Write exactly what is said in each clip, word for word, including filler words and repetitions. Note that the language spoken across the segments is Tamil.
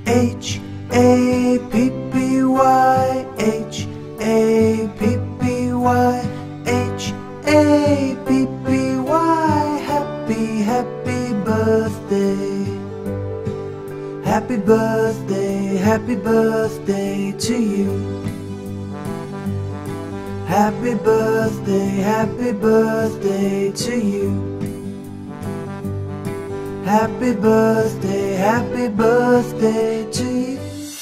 H A P P Y, H A P P Y, H A P P Y. Happy, happy birthday. Happy birthday, happy birthday to you. Happy birthday, happy birthday to you. Happy birthday, happy birthday to you.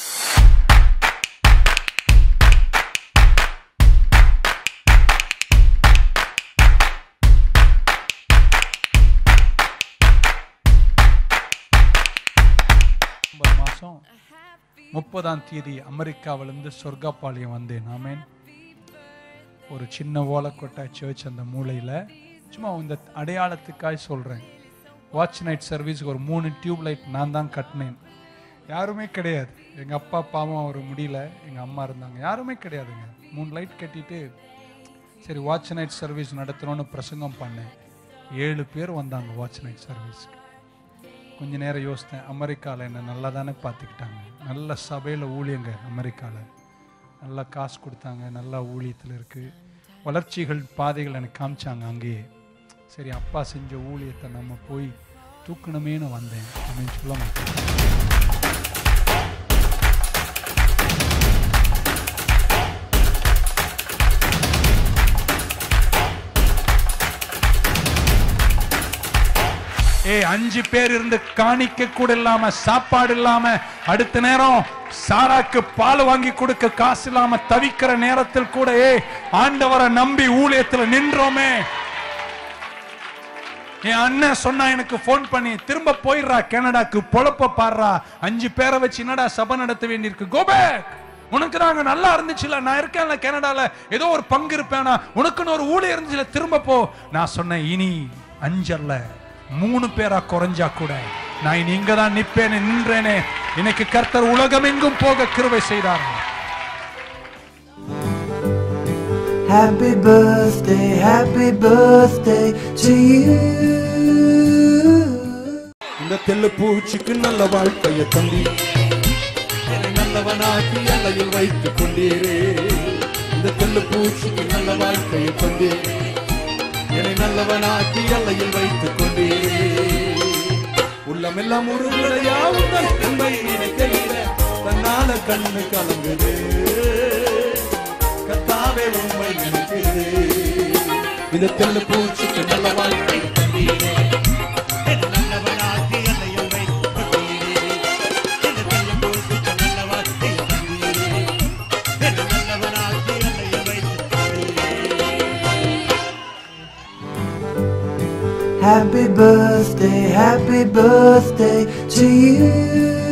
மாசம் முப்பதாம் தேதி அமெரிக்காவிலிருந்து சொர்க்காப்பாளையம் வந்தேன். ஆமேன். ஒரு சின்ன ஓலக்கொட்டை சர்ச் அந்த மூலையில், சும்மா இந்த அடையாளத்துக்காய் சொல்கிறேன். வாட்ச் நைட் சர்வீஸுக்கு ஒரு மூணு டியூப் லைட் நான் தான் கட்டினேன். யாருமே கிடையாது. எங்கள் அப்பா பாவம் அவர் முடியல, எங்கள் அம்மா இருந்தாங்க, யாருமே கிடையாதுங்க. மூணு லைட் கட்டிட்டு சரி வாட்ச் நைட் சர்வீஸ் நடத்துகிறோன்னு பிரசங்கம் பண்ணேன். ஏழு பேர் வந்தாங்க வாட்ச் நைட் சர்வீஸ்க்கு. கொஞ்ச நேரம் யோசித்தேன், அமெரிக்காவில் என்னை நல்லா தானே பார்த்துக்கிட்டாங்க, நல்ல சபையில் ஊழியங்க, அமெரிக்காவில் நல்லா காசு கொடுத்தாங்க, நல்லா ஊழியத்தில் இருக்குது, வளர்ச்சிகள் பாதைகள் எனக்கு காமிச்சாங்க அங்கேயே. சரி அப்பா செஞ்ச ஊழியத்தை நம்ம போய் தூக்கணுமேனு வந்தேன் அப்படின்னு சொல்ல மாட்டேன். ஏ அஞ்சு பேர் இருந்து காணிக்க கூட இல்லாம, சாப்பாடு இல்லாம, அடுத்த நேரம் சாராக்கு பால் வாங்கி கொடுக்க காசு இல்லாம தவிக்கிற நேரத்தில் கூட ஏ ஆண்டவரை நம்பி ஊழியத்துல நின்றோமே. என் அண்ணன் சொன்னா எனக்கு போன் பண்ணி, திரும்ப போயிடுறா கனடாக்கு, பொழப்ப பாடுறா, அஞ்சு பேரை வச்சு என்னடா சபை நடத்த வேண்டியிருக்கு, கோ பேக். உனக்கு நாங்க நல்லா இருந்துச்சுல, நான் இருக்கேன்ல கனடால, ஏதோ ஒரு பங்கு இருப்பேனா, உனக்குன்னு ஒரு ஊழியம் இருந்துச்சுல, திரும்ப போ. நான் சொன்னேன், இனி அஞ்சல்ல மூணு பேரா குறைஞ்சா கூட நான் இனி இங்க தான் நிப்பேனே, நின்றேனே. இன்னைக்கு கர்த்தர் உலகம் எங்கும் போக கிருபை செய்தார். Happy birthday, happy birthday to you. இந்த தெல்லு பூச்சிக்கு நல்ல வாழ்க்கையை தந்தி, என்னை நல்லவனாக்கி எல்லையில் வைத்துக் கொண்டீரே. இந்த தெல்லு பூச்சிக்கு நல்ல வாழ்க்கையை தந்தி, என்னை நல்லவனாக்கி எல்லையில் வைத்துக் கொண்டீரே. உள்ளமெல்லாம் ஒரு முறையா உங்கள் நன்மை நினைக்கையில தன்னால கண்ணு கலங்குது, கத்தாவே உண்மை நினைக்குது. இந்த தெல்லு பூச்சிக்கு நல்ல வாழ்க்கை தந்தீரே, என்னை நல்லவனாக்கி எல்லையில் வைத்துக் கொண்டீரே. இந்த தெல்லு பூச்சிக்கு நல்ல வாழ்க்கை தந்தீரே, என்னை நல்லவனாக்கி எல்லையில் வைத்துக் கொண்டீரே. Happy birthday, happy birthday to you.